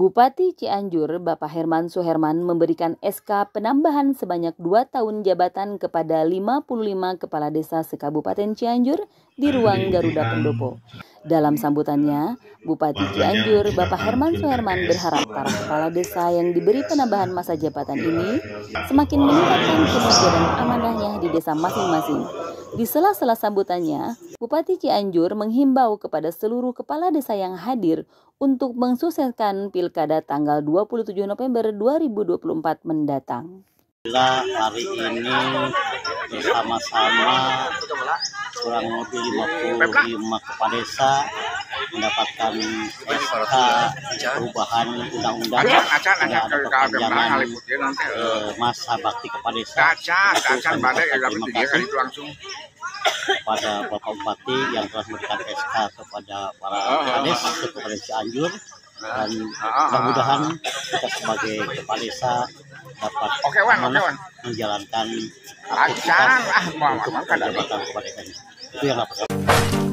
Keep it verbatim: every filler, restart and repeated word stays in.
Bupati Cianjur, Bapak Herman Suherman memberikan S K penambahan sebanyak dua tahun jabatan kepada lima puluh lima kepala desa sekabupaten Cianjur di ruang Garuda Pendopo. Dalam sambutannya, Bupati Cianjur, Bapak Herman Suherman berharap para kepala desa yang diberi penambahan masa jabatan ini semakin meningkatkan kinerja dan amanahnya di desa masing-masing. Di sela-sela sambutannya, Bupati Cianjur menghimbau kepada seluruh kepala desa yang hadir untuk mensukseskan Pilkada tanggal dua puluh tujuh November dua ribu dua puluh empat mendatang. Hari ini bersama-sama kurang lebih lima puluh lima kepala desa mendapatkan S K perubahan undang-undang sehingga ada perpanjangan eh, masa bakti kepala desa. Terima kasih kepada Bapak Bupati yang telah memberikan S K kepada para kepala desa Kabupaten Cianjur, dan mudah-mudahan kita sebagai kepala desa dapat amanah menjalankan aktivitas untuk jabatan kepala desanya. Itu yang dapat.